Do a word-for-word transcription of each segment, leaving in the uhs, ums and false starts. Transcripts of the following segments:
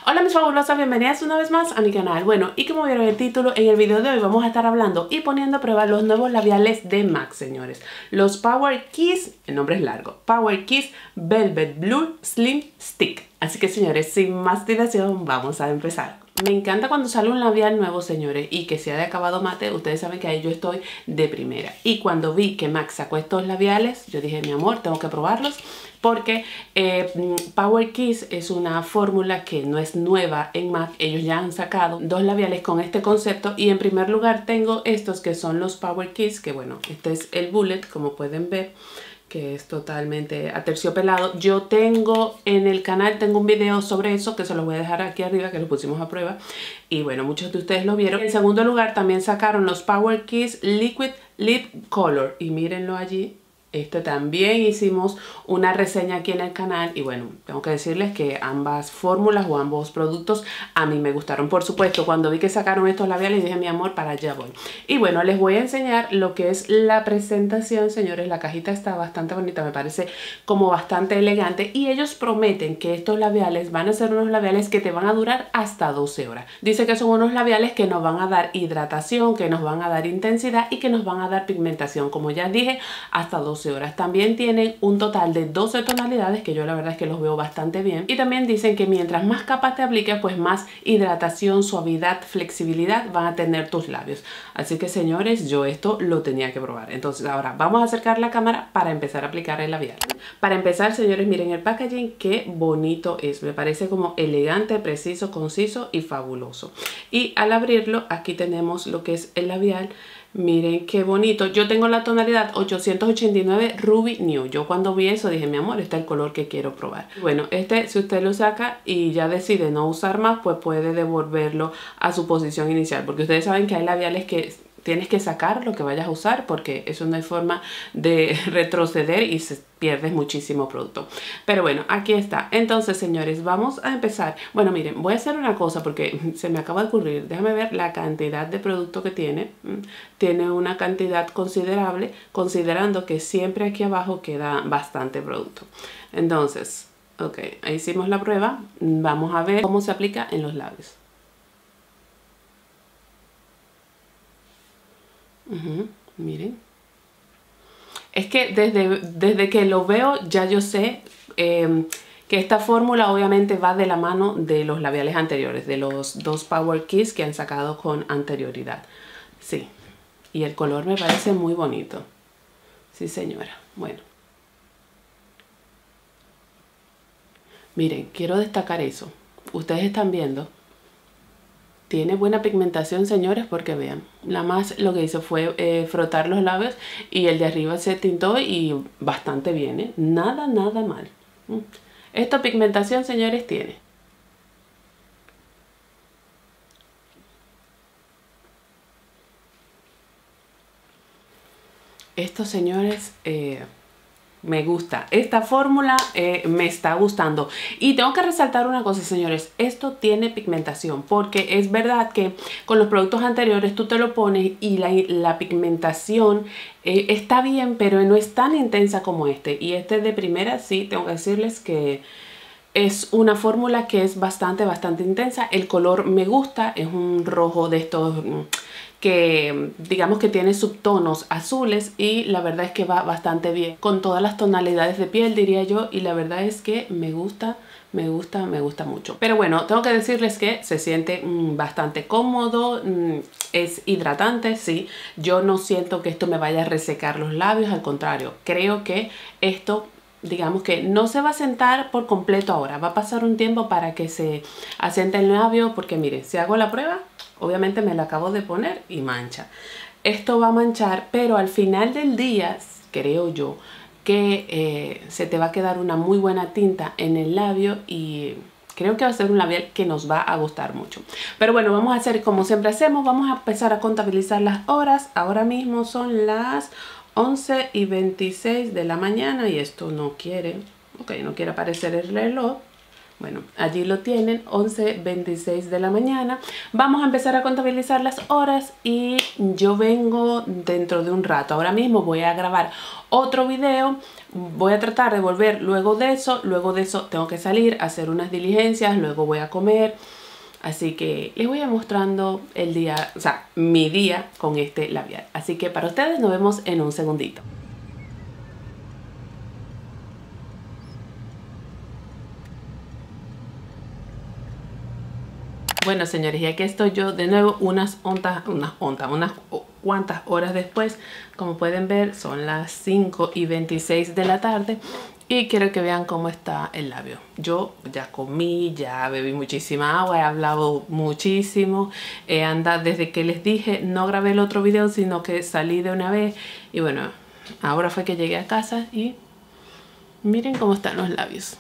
Hola mis fabulosas, bienvenidas una vez más a mi canal. Bueno, y como vieron el título, en el video de hoy vamos a estar hablando y poniendo a prueba los nuevos labiales de MAC, señores. Los Power Kiss, el nombre es largo, Power Kiss Velvet Blue Slim Stick. Así que señores, sin más dilación, vamos a empezar. Me encanta cuando sale un labial nuevo, señores, y que sea de acabado mate. Ustedes saben que ahí yo estoy de primera. Y cuando vi que MAC sacó estos labiales, yo dije, mi amor, tengo que probarlos. Porque eh, Power Kiss es una fórmula que no es nueva en MAC. Ellos ya han sacado dos labiales con este concepto. Y en primer lugar tengo estos que son los Power Kiss. Que bueno, este es el Bullet, como pueden ver, que es totalmente aterciopelado. Yo tengo en el canal, tengo un video sobre eso que se los voy a dejar aquí arriba, que lo pusimos a prueba. Y bueno, muchos de ustedes lo vieron. En segundo lugar también sacaron los Power Kiss Liquid Lip Color. Y mírenlo allí. Este también hicimos una reseña aquí en el canal y bueno, tengo que decirles que ambas fórmulas o ambos productos a mí me gustaron. Por supuesto, cuando vi que sacaron estos labiales dije, mi amor, para allá voy. Y bueno, les voy a enseñar lo que es la presentación, señores. La cajita está bastante bonita, me parece como bastante elegante y ellos prometen que estos labiales van a ser unos labiales que te van a durar hasta doce horas. Dice que son unos labiales que nos van a dar hidratación, que nos van a dar intensidad y que nos van a dar pigmentación, como ya dije, hasta doce horas. También tienen un total de doce tonalidades, que yo la verdad es que los veo bastante bien. Y también dicen que mientras más capas te apliques, pues más hidratación, suavidad, flexibilidad van a tener tus labios. Así que señores, yo esto lo tenía que probar. Entonces ahora vamos a acercar la cámara para empezar a aplicar el labial. Para empezar, señores, miren el packaging, qué bonito es. Me parece como elegante, preciso, conciso y fabuloso. Y al abrirlo, aquí tenemos lo que es el labial. Miren qué bonito. Yo tengo la tonalidad ochocientos ochenta y nueve Ruby Nude. Yo cuando vi eso dije, mi amor, este es el color que quiero probar. Bueno, este si usted lo saca y ya decide no usar más, pues puede devolverlo a su posición inicial. Porque ustedes saben que hay labiales que tienes que sacar lo que vayas a usar porque eso no hay forma de retroceder y se pierdes muchísimo producto. Pero bueno, aquí está. Entonces, señores, vamos a empezar. Bueno, miren, voy a hacer una cosa porque se me acaba de ocurrir. Déjame ver la cantidad de producto que tiene. Tiene una cantidad considerable, considerando que siempre aquí abajo queda bastante producto. Entonces, ok, ahí hicimos la prueba. Vamos a ver cómo se aplica en los labios. Uh-huh, miren. Es que desde, desde que lo veo ya yo sé eh, que esta fórmula obviamente va de la mano de los labiales anteriores, de los dos Power Kiss que han sacado con anterioridad. Sí, y el color me parece muy bonito. Sí, señora. Bueno. Miren, quiero destacar eso. Ustedes están viendo. Tiene buena pigmentación, señores, porque vean, la más lo que hizo fue eh, frotar los labios y el de arriba se tintó y bastante bien, ¿eh? Nada, nada mal. Esta pigmentación, señores, tiene. Estos, señores, eh, me gusta. Esta fórmula eh, me está gustando. Y tengo que resaltar una cosa, señores. Esto tiene pigmentación. Porque es verdad que con los productos anteriores tú te lo pones y la, la pigmentación eh, está bien, pero no es tan intensa como este. Y este de primera sí, tengo que decirles que es una fórmula que es bastante, bastante intensa. El color me gusta. Es un rojo de estos que digamos que tiene subtonos azules y la verdad es que va bastante bien con todas las tonalidades de piel, diría yo, y la verdad es que me gusta, me gusta, me gusta mucho. Pero bueno, tengo que decirles que se siente mmm, bastante cómodo, mmm, es hidratante, sí. Yo no siento que esto me vaya a resecar los labios, al contrario, creo que esto, digamos que no se va a sentar por completo ahora, va a pasar un tiempo para que se asiente el labio, porque miren, si hago la prueba, obviamente me la acabo de poner y mancha. Esto va a manchar, pero al final del día, creo yo, que eh, se te va a quedar una muy buena tinta en el labio y creo que va a ser un labial que nos va a gustar mucho. Pero bueno, vamos a hacer como siempre hacemos, vamos a empezar a contabilizar las horas. Ahora mismo son las once y veintiséis de la mañana y esto no quiere, ok, no quiere aparecer el reloj. Bueno, allí lo tienen, once veintiséis de la mañana. Vamos a empezar a contabilizar las horas y yo vengo dentro de un rato. Ahora mismo voy a grabar otro video. Voy a tratar de volver luego de eso. Luego de eso tengo que salir a hacer unas diligencias. Luego voy a comer. Así que les voy a mostrando el día, o sea, mi día con este labial. Así que para ustedes nos vemos en un segundito. Bueno, señores, y aquí estoy yo de nuevo unas ontas, unas ontas, unas cuantas horas después. Como pueden ver, son las cinco y veintiséis de la tarde y quiero que vean cómo está el labio. Yo ya comí, ya bebí muchísima agua, he hablado muchísimo. Eh, anda, desde que les dije, no grabé el otro video, sino que salí de una vez. Y bueno, ahora fue que llegué a casa y miren cómo están los labios.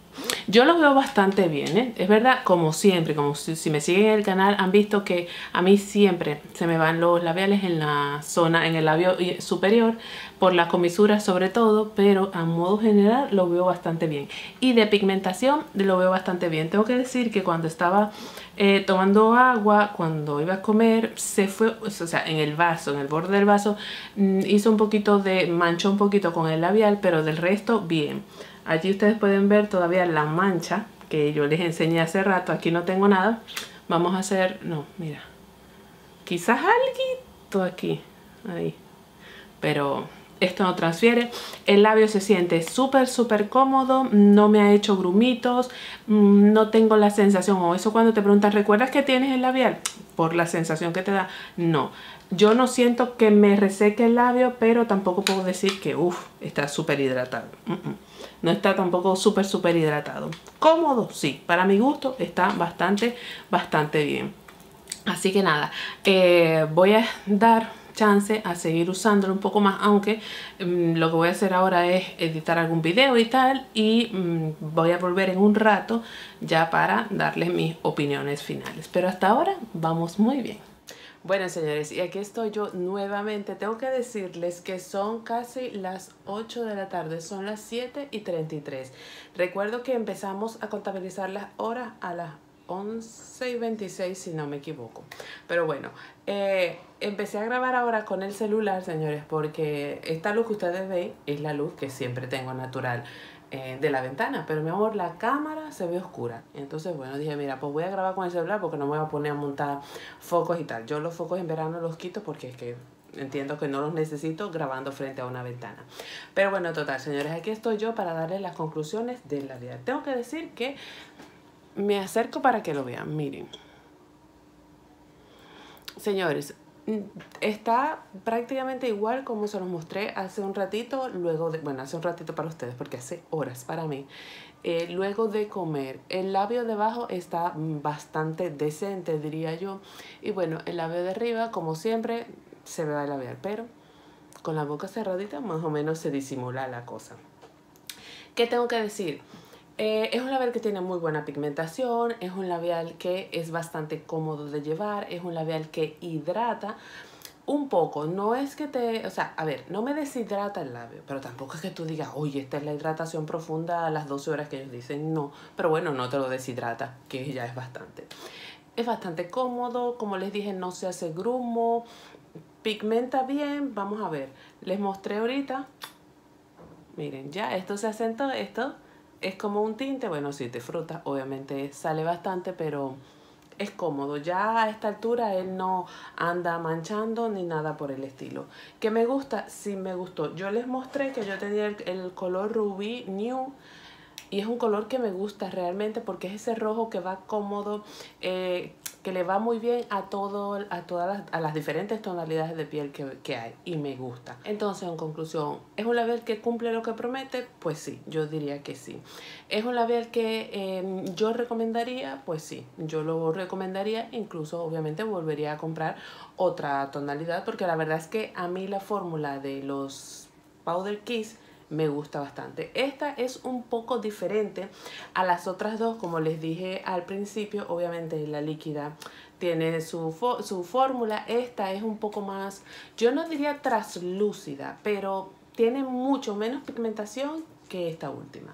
Yo los veo bastante bien, ¿eh? Es verdad, como siempre, como si, si me siguen en el canal, han visto que a mí siempre se me van los labiales en la zona, en el labio superior, por las comisuras sobre todo, pero a modo general lo veo bastante bien. Y de pigmentación lo veo bastante bien. Tengo que decir que cuando estaba eh, tomando agua, cuando iba a comer, se fue, o sea, en el vaso, en el borde del vaso, hizo un poquito de, manchó un poquito con el labial, pero del resto bien. Allí ustedes pueden ver todavía la mancha que yo les enseñé hace rato. Aquí no tengo nada. Vamos a hacer, no, mira, quizás algo aquí, ahí, pero esto no transfiere. El labio se siente súper súper cómodo, no me ha hecho grumitos, no tengo la sensación, o eso cuando te preguntan, ¿recuerdas que tienes el labial? Por la sensación que te da, no. Yo no siento que me reseque el labio, pero tampoco puedo decir que, uff, está súper hidratado. Uh -uh. No está tampoco súper súper hidratado. Cómodo, sí. Para mi gusto está bastante, bastante bien. Así que nada, eh, voy a dar chance a seguir usándolo un poco más, aunque um, lo que voy a hacer ahora es editar algún video y tal, y um, voy a volver en un rato ya para darles mis opiniones finales. Pero hasta ahora vamos muy bien. Bueno, señores, y aquí estoy yo nuevamente. Tengo que decirles que son casi las ocho de la tarde, son las siete y treinta y tres. Recuerdo que empezamos a contabilizar las horas a las once y veintiséis, si no me equivoco. Pero bueno, eh, empecé a grabar ahora con el celular, señores, porque esta luz que ustedes ven es la luz que siempre tengo natural eh, de la ventana. Pero mi amor, la cámara se ve oscura. Entonces, bueno, dije, mira, pues voy a grabar con el celular porque no me voy a poner a montar focos y tal. Yo los focos en verano los quito porque es que entiendo que no los necesito grabando frente a una ventana. Pero bueno, total, señores, aquí estoy yo para darles las conclusiones del labial. Tengo que decir que me acerco para que lo vean, miren. Señores, está prácticamente igual como se los mostré hace un ratito, luego de, bueno, hace un ratito para ustedes, porque hace horas para mí. Eh, luego de comer, el labio de abajo está bastante decente, diría yo. Y bueno, el labio de arriba, como siempre, se ve el labial, pero con la boca cerradita más o menos se disimula la cosa. ¿Qué tengo que decir? Eh, es un labial que tiene muy buena pigmentación, es un labial que es bastante cómodo de llevar, es un labial que hidrata un poco. No es que te, o sea, a ver, no me deshidrata el labio, pero tampoco es que tú digas, oye, esta es la hidratación profunda a las doce horas que ellos dicen, no. Pero bueno, no te lo deshidrata, que ya es bastante. Es bastante cómodo, como les dije, no se hace grumo, pigmenta bien. Vamos a ver, les mostré ahorita, miren, ya esto se asentó, esto es como un tinte, bueno, sí, de fruta, obviamente sale bastante, pero es cómodo. Ya a esta altura él no anda manchando ni nada por el estilo. ¿Qué me gusta? Sí me gustó. Yo les mostré que yo tenía el, el color Rubí New y es un color que me gusta realmente porque es ese rojo que va cómodo, eh, que le va muy bien a todo, a todas las, a las diferentes tonalidades de piel que, que hay, y me gusta. Entonces, en conclusión, ¿es un labial que cumple lo que promete? Pues sí, yo diría que sí. ¿Es un labial que eh, yo recomendaría? Pues sí, yo lo recomendaría, incluso obviamente volvería a comprar otra tonalidad, porque la verdad es que a mí la fórmula de los Powder Kiss me gusta bastante. Esta es un poco diferente a las otras dos, como les dije al principio. Obviamente la líquida tiene su, su fórmula. Esta es un poco más, yo no diría traslúcida, pero tiene mucho menos pigmentación que esta última.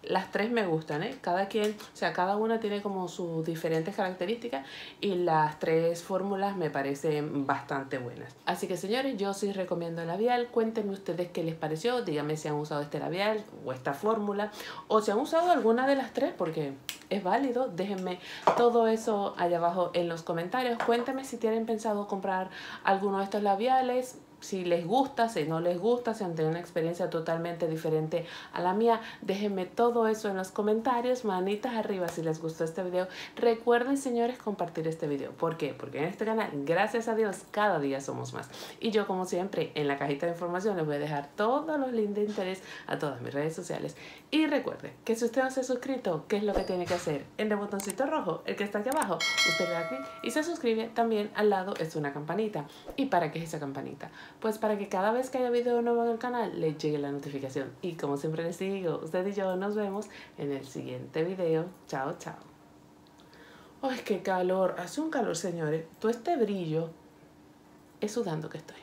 las tres me gustan, ¿eh? Cada quien, o sea, cada una tiene como sus diferentes características y las tres fórmulas me parecen bastante buenas. Así que señores, yo sí recomiendo el labial. Cuéntenme ustedes qué les pareció, díganme si han usado este labial o esta fórmula o si han usado alguna de las tres, porque es válido. Déjenme todo eso allá abajo en los comentarios. Cuéntenme si tienen pensado comprar alguno de estos labiales, si les gusta, si no les gusta, si han tenido una experiencia totalmente diferente a la mía. Déjenme todo eso en los comentarios, manitas arriba si les gustó este video. Recuerden, señores, compartir este video. ¿Por qué? Porque en este canal, gracias a Dios, cada día somos más. Y yo, como siempre, en la cajita de información les voy a dejar todos los links de interés a todas mis redes sociales. Y recuerden que si usted no se ha suscrito, ¿qué es lo que tiene que hacer? En el botoncito rojo, el que está aquí abajo, usted le da clic y se suscribe. También al lado es una campanita. ¿Y para qué es esa campanita? Pues para que cada vez que haya video nuevo en el canal les llegue la notificación. Y como siempre les digo, usted y yo nos vemos en el siguiente video. Chao, chao. ¡Ay, qué calor! Hace un calor, señores. Todo este brillo es sudando que estoy.